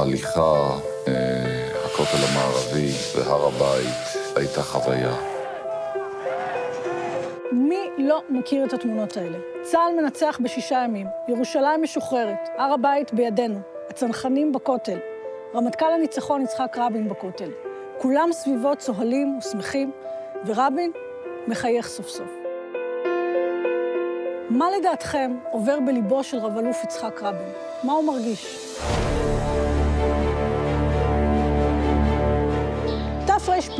ההליכה, הכותל המערבי והר הבית הייתה חוויה. מי לא מכיר את התמונות האלה? צה"ל מנצח ב6 ימים, ירושלים משוחררת, הר הבית בידינו, הצנחנים בכותל, רמטכ"ל הניצחון יצחק רבין בכותל. כולם סביבו צוהלים ושמחים, ורבין מחייך סוף סוף. מה לדעתכם עובר בליבו של רב-אלוף יצחק רבין? מה הוא מרגיש? תר"פ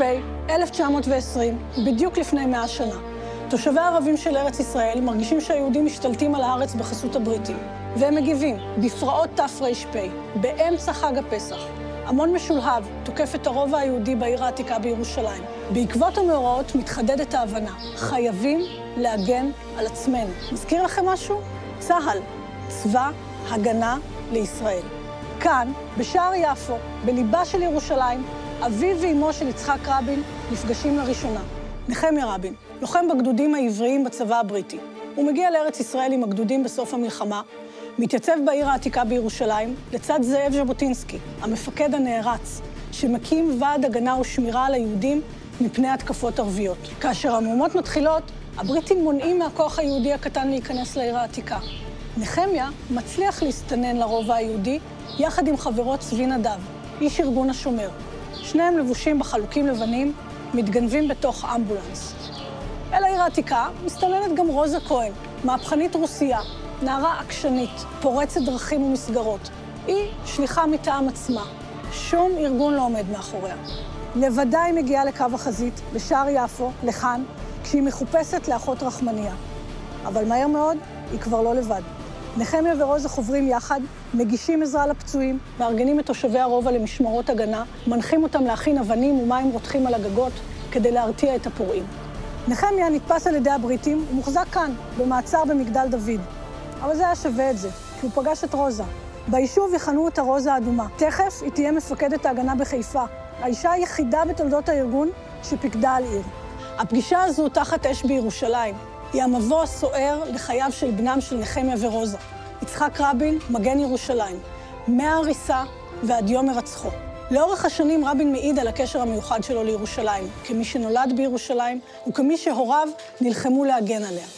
1920, בדיוק לפני 100 שנה. תושבי הערבים של ארץ ישראל מרגישים שהיהודים משתלטים על הארץ בחסות הבריטים, והם מגיבים בפרעות תר"פ, באמצע חג הפסח. המון משולהב תוקף את הרובע היהודי בעיר העתיקה בירושלים. בעקבות המאורעות מתחדדת ההבנה, חייבים להגן על עצמנו. מזכיר לכם משהו? צה"ל, צבא הגנה לישראל. כאן, בשער יפו, בליבה של ירושלים, אביו ואמו של יצחק רבין נפגשים לראשונה. נחמיה רבין, לוחם בגדודים העבריים בצבא הבריטי. הוא מגיע לארץ ישראל עם הגדודים בסוף המלחמה, מתייצב בעיר העתיקה בירושלים לצד זאב ז'בוטינסקי, המפקד הנערץ, שמקים ועד הגנה ושמירה על היהודים מפני התקפות ערביות. כאשר המהומות מתחילות, הבריטים מונעים מהכוח היהודי הקטן להיכנס לעיר העתיקה. נחמיה מצליח להסתנן לרובע היהודי יחד עם חברו צבי נדב, איש ארגון השומר. שניהם לבושים בחלוקים לבנים, מתגנבים בתוך אמבולנס. אל העיר העתיקה מסתננת גם רוזה כהן, מהפכנית רוסיה, נערה עקשנית, פורצת דרכים ומסגרות. היא שליחה מטעם עצמה. שום ארגון לא עומד מאחוריה. לבדה היא מגיעה לקו החזית, בשער יפו, לכאן, כשהיא מחופשת לאחות רחמניה. אבל מהר מאוד, היא כבר לא לבד. נחמיה ורוזה חוברים יחד, מגישים עזרה לפצועים, מארגנים את תושבי הרובע למשמרות הגנה, מנחים אותם להכין אבנים ומים רותחים על הגגות כדי להרתיע את הפורעים. נחמיה נתפס על ידי הבריטים ומוחזק כאן, במעצר במגדל דוד. אבל זה היה שווה את זה, כי הוא פגש את רוזה. ביישוב יכנו אותה רוזה האדומה. תכף היא תהיה מפקדת ההגנה בחיפה, האישה היחידה בתולדות הארגון שפיקדה על עיר. הפגישה הזו תחת אש בירושלים. היא המבוא הסוער לחייו של בנם של נחמיה ורוזה. יצחק רבין, מגן ירושלים, מההריסה ועד יום הירצחו. לאורך השנים רבין מעיד על הקשר המיוחד שלו לירושלים, כמי שנולד בירושלים וכמי שהוריו נלחמו להגן עליה.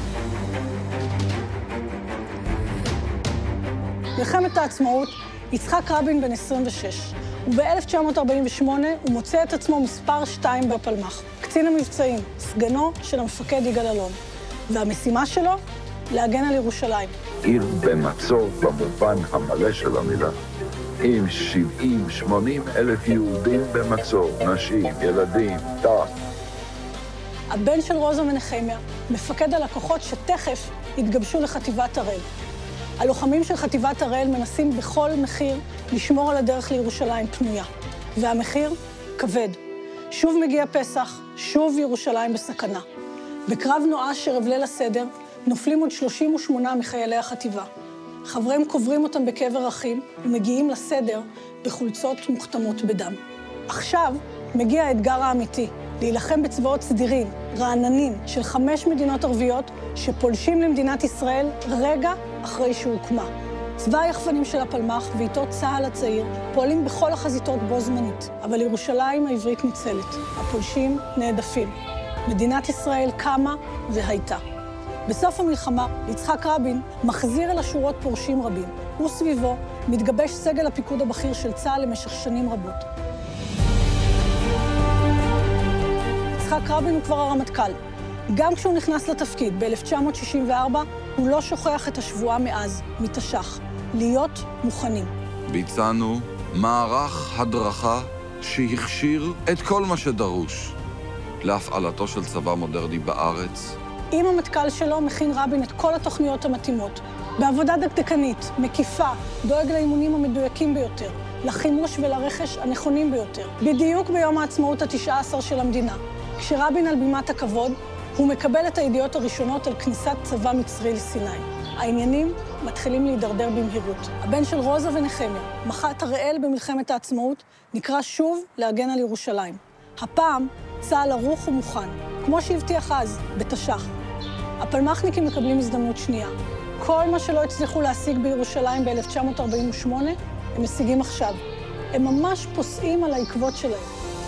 מלחמת העצמאות, יצחק רבין בן 26, וב-1948 הוא מוצא את עצמו מספר 2 בפלמ"ח, קצין המבצעים, סגנו של המפקד יגאל אלון. והמשימה שלו, להגן על ירושלים. עיר במצור במובן המלא של המילה. עם 70-80 אלף יהודים במצור, נשים, ילדים, טף. הבן של רוזה ונחמיה מפקד על הכוחות שתכף התגבשו לחטיבת הראל. הלוחמים של חטיבת הראל מנסים בכל מחיר לשמור על הדרך לירושלים פנויה. והמחיר כבד. שוב מגיע פסח, שוב ירושלים בסכנה. בקרב נואש ערב ליל הסדר נופלים עוד 38 מחיילי החטיבה. חבריהם קוברים אותם בקבר אחים ומגיעים לסדר בחולצות מוכתמות בדם. עכשיו מגיע האתגר האמיתי, להילחם בצבאות סדירים, רעננים, של 5 מדינות ערביות שפולשים למדינת ישראל רגע אחרי שהוקמה. צבא היחפנים של הפלמ"ח ואיתו צה"ל הצעיר פועלים בכל החזיתות בו זמנית, אבל ירושלים העברית ניצלת. הפולשים נעדפים. מדינת ישראל קמה והייתה. בסוף המלחמה, יצחק רבין מחזיר אל השורות פורשים רבים. וסביבו מתגבש סגל הפיקוד הבכיר של צה"ל למשך שנים רבות. יצחק רבין הוא כבר הרמטכ"ל. גם כשהוא נכנס לתפקיד ב-1964, הוא לא שוכח את השבועה מאז, מתש"ח, להיות מוכנים. ביצענו מערך הדרכה שהכשיר את כל מה שדרוש להפעלתו של צבא מודרני בארץ. עם המטכ"ל שלו מכין רבין את כל התוכניות המתאימות. בעבודה דקדקנית, מקיפה, דואג לאימונים המדויקים ביותר, לחימוש ולרכש הנכונים ביותר. בדיוק ביום העצמאות ה-19 של המדינה, כשרבין על בימת הכבוד, הוא מקבל את הידיעות הראשונות על כניסת צבא מצרי לסיני. העניינים מתחילים להידרדר במהירות. הבן של רוזה ונחמיה, מח"ט הראל במלחמת העצמאות, נקרא שוב להגן על ירושלים. הפעם צה"ל ערוך ומוכן, כמו שהבטיח אז, בתש"ח. הפלמ"חניקים מקבלים הזדמנות שנייה. כל מה שלא הצליחו להשיג בירושלים ב-1948, הם משיגים עכשיו. הם ממש פוסעים על העקבות שלהם.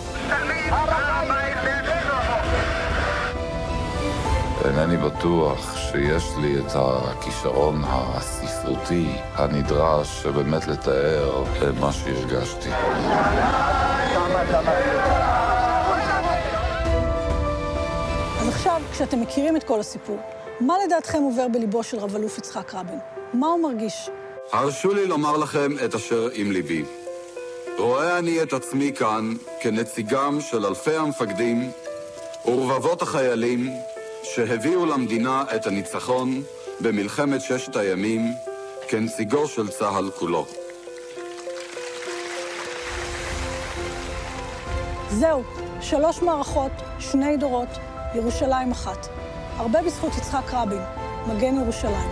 אינני בטוח שיש לי את הכישרון הספרותי הנדרש שבאמת לתאר את מה שהרגשתי. אז עכשיו, כשאתם מכירים את כל הסיפור, מה לדעתכם עובר בליבו של רב-אלוף יצחק רבין? מה הוא מרגיש? הרשו לי לומר לכם את אשר עם ליבי. רואה אני את עצמי כאן כנציגם של אלפי המפקדים ורבבות החיילים שהביאו למדינה את הניצחון במלחמת ששת הימים כנציגו של צה"ל כולו. זהו, 3 מערכות, 2 דורות, ירושלים אחת. הרבה בזכות יצחק רבין, מגן ירושלים.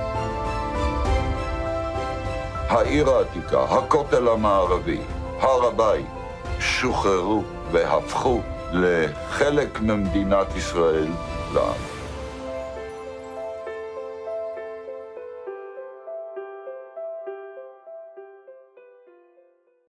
העיר העתיקה, הכותל המערבי, הר הבית, שוחררו והפכו לחלק ממדינת ישראל לעם.